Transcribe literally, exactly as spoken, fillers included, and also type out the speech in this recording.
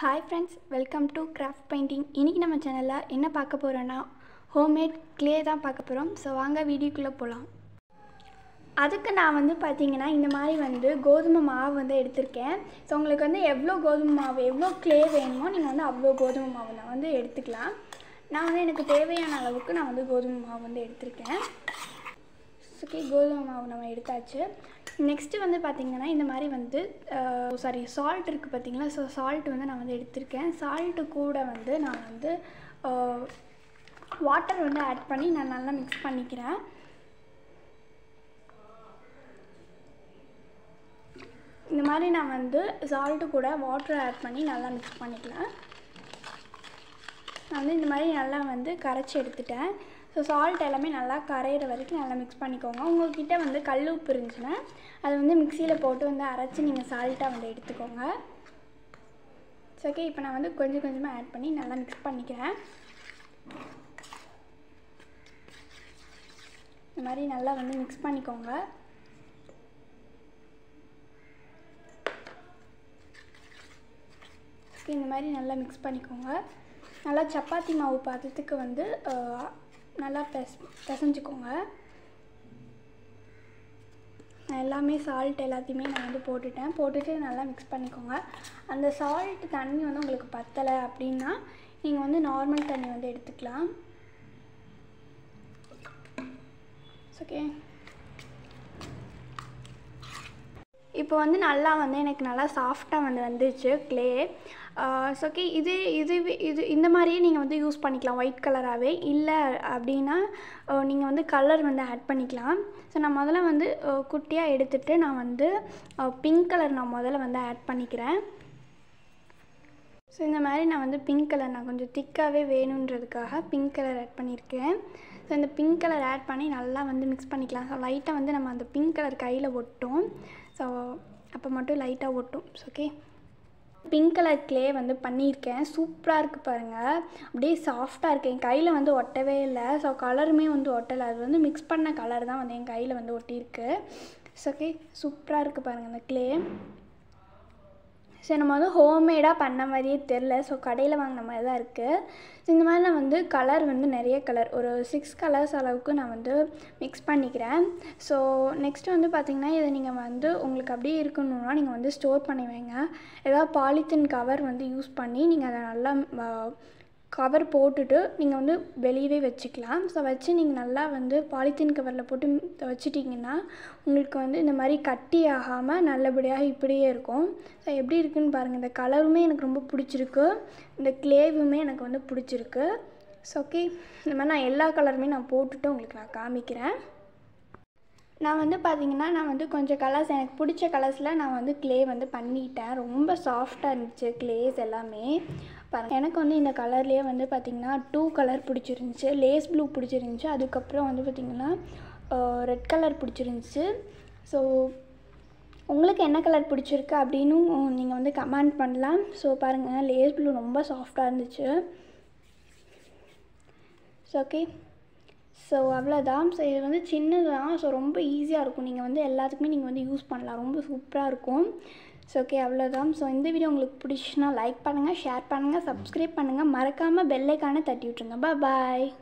Hi friends, welcome to Craft Painting. இன்னைக்கு நம்ம சேனல்ல என்ன பார்க்க போறோம்னா ஹோம்மேட் clay தான் பார்க்க போறோம். சோ வாங்க வீடியோக்குள்ள போலாம். அதுக்கு நான் வந்து பாத்தீங்கன்னா இந்த மாதிரி வந்து கோதுமை மாவு வந்து எடுத்துர்க்கேன். சோ உங்களுக்கு வந்து எவ்வளவு கோதுமை மாவு எவ்வளவு clay வேணுமோ நீங்க வந்து அவ்வளவு கோதுமை மாவு நான் வந்து எடுத்துக்கலாம். நான் வந்து எனக்கு தேவையான அளவுக்கு நான் வந்து கோதுமை மாவு வந்து எடுத்துர்க்கேன். ஓகே கோதுமை மாவு நம்ம எடுத்தாச்சு. நெக்ஸ்ட் வந்து பாத்தீங்கன்னா இந்த மாதிரி வந்து சாரி salt இருக்கு பாத்தீங்களா சோ salt வந்து நான் வந்து எடுத்துர்க்கேன். salt கூட வந்து நான் வந்து வாட்டர் வந்து ஆட் பண்ணி நான் நல்லா mix பண்ணிக்கிறேன். இந்த மாதிரி நான் வந்து salt கூட வாட்டர் ஆட் பண்ணி நல்லா mix பண்ணிக்கலாம். நான் வந்து இந்த மாதிரி நல்லா வந்து கரைச்சி எடுத்துட்டேன். ஸோ சால்ட் எல்லாமே நல்லா கரையிற வரைக்கும் நல்லா மிக்ஸ் பண்ணிக்கோங்க. உங்கள்கிட்ட வந்து கல் உப்பு இருந்துச்சுன்னா அது வந்து மிக்சியில் போட்டு வந்து அரைச்சி நீங்கள் சால்ட்டாக வந்து எடுத்துக்கோங்க. ஸோ ஓகே இப்போ நான் வந்து கொஞ்சம் கொஞ்சமாக ஆட் பண்ணி நல்லா மிக்ஸ் பண்ணிக்கிறேன். இந்த மாதிரி நல்லா வந்து மிக்ஸ் பண்ணிக்கோங்க. ஓகே இந்த மாதிரி நல்லா மிக்ஸ் பண்ணிக்கோங்க. நல்லா சப்பாத்தி மாவு பாத்திரத்துக்கு வந்து நல்லா பெஸ் பிசைஞ்சுக்கோங்க. நான் எல்லாமே சால்ட் எல்லாத்தையுமே நான் வந்து போட்டுட்டேன். போட்டுட்டு நல்லா மிக்ஸ் பண்ணிக்கோங்க. அந்த சால்ட் தண்ணி வந்து உங்களுக்கு பத்தலை அப்படின்னா நீங்கள் வந்து நார்மல் தண்ணி வந்து எடுத்துக்கலாம். ஓகே இப்போ வந்து நல்லா வந்து எனக்கு நல்லா சாஃப்டாக வந்து வந்துச்சு க்ளே. ஸோ ஓகே இது இது இது இந்த மாதிரியே நீங்கள் வந்து யூஸ் பண்ணிக்கலாம் ஒயிட் கலராகவே. இல்லை அப்படின்னா நீங்கள் வந்து கலர் வந்து ஆட் பண்ணிக்கலாம். ஸோ நான் முதல்ல வந்து குட்டியாக எடுத்துகிட்டு நான் வந்து பிங்க் கலர் நான் முதல்ல வந்து ஆட் பண்ணிக்கிறேன். ஸோ இந்த மாதிரி நான் வந்து பிங்க் கலர் நான் கொஞ்சம் திக்காகவே வேணுன்றதுக்காக பிங்க் கலர் ஆட் பண்ணியிருக்கேன். ஸோ இந்த பிங்க் கலர் ஆட் பண்ணி நல்லா வந்து மிக்ஸ் பண்ணிக்கலாம். ஸோ லைட்டாக வந்து நம்ம அந்த பிங்க் கலர் கையில் ஒட்டும். ஸோ அப்போ மட்டும் லைட்டாக ஒட்டும். So okay pink colour clay வந்து பண்ணியிருக்கேன். சூப்பராக இருக்குது பாருங்கள். அப்படியே சாஃப்டாக இருக்குது. என் கையில் வந்து ஒட்டவே இல்லை. ஸோ கலருமே வந்து ஒட்டலை. அது வந்து மிக்ஸ் பண்ண கலர் தான் வந்து என் கையில் வந்து ஒட்டியிருக்கு. ஸோ ஓகே சூப்பராக இருக்குது பாருங்கள் அந்த க்ளே. ஸோ நம்ம வந்து ஹோம்மேடாக பண்ண மாதிரியே தெரில. ஸோ கடையில் வாங்கின மாதிரி தான் இருக்குது. ஸோ இந்த மாதிரி நான் வந்து கலர் வந்து நிறைய கலர் ஒரு சிக்ஸ் கலர்ஸ் அளவுக்கு நான் வந்து மிக்ஸ் பண்ணிக்கிறேன். ஸோ நெக்ஸ்ட்டு வந்து பார்த்திங்கன்னா இதை நீங்கள் வந்து உங்களுக்கு அப்படியே இருக்கணுன்னா நீங்கள் வந்து ஸ்டோர் பண்ணி வைங்க. ஏதாவது பாலித்தீன் கவர் வந்து யூஸ் பண்ணி நீங்கள் அதை நல்லா கவர் போட்டுட்டு நீங்கள் வந்து வெளியவே வச்சுக்கலாம். ஸோ வச்சு நீங்கள் நல்லா வந்து பாலித்தீன் கவரில் போட்டு வச்சுட்டிங்கன்னா உங்களுக்கு வந்து இந்த மாதிரி கட்டி ஆகாமல் நல்லபடியாக இப்படியே இருக்கும். ஸோ எப்படி இருக்குதுன்னு பாருங்கள். இந்த கலருமே எனக்கு ரொம்ப பிடிச்சிருக்கு. இந்த க்ளேவுமே எனக்கு வந்து பிடிச்சிருக்கு. ஸோ ஓகே இந்த மாதிரி நான் எல்லா கலருமே நான் போட்டுட்டு உங்களுக்கு நான் காமிக்கிறேன். நான் வந்து பார்த்திங்கன்னா நான் வந்து கொஞ்சம் கலர்ஸ் எனக்கு பிடிச்ச கலர்ஸில் நான் வந்து க்ளே வந்து பண்ணிட்டேன். ரொம்ப சாஃப்டாக இருந்துச்சு க்ளேஸ் எல்லாமே பாருங்கள். எனக்கு வந்து இந்த கலர்லேயே வந்து பார்த்திங்கன்னா டூ கலர் பிடிச்சிருந்துச்சி. லேஸ் ப்ளூ பிடிச்சிருந்துச்சி. அதுக்கப்புறம் வந்து பார்த்திங்கன்னா ரெட் கலர் பிடிச்சிருந்துச்சி. ஸோ உங்களுக்கு என்ன கலர் பிடிச்சிருக்கு அப்படின்னு நீங்கள் வந்து கமெண்ட் பண்ணலாம். ஸோ பாருங்கள் லேஸ் ப்ளூ ரொம்ப சாஃப்டாக இருந்துச்சு. ஸோ ஓகே ஸோ அவ்வளோதான். ஸோ இது வந்து சின்னது தான். ஸோ ரொம்ப ஈஸியாக இருக்கும். நீங்கள் வந்து எல்லாத்துக்குமே நீங்கள் வந்து யூஸ் பண்ணலாம். ரொம்ப சூப்பராக இருக்கும். ஸோ ஓகே அவ்வளோதான். ஸோ இந்த வீடியோ உங்களுக்கு பிடிச்சுன்னா லைக் பண்ணுங்கள், ஷேர் பண்ணுங்கள், சப்ஸ்கிரைப் பண்ணுங்கள். மறக்காமல் பெல் ஐக்கானை தட்டி விட்ருங்க. பாய்.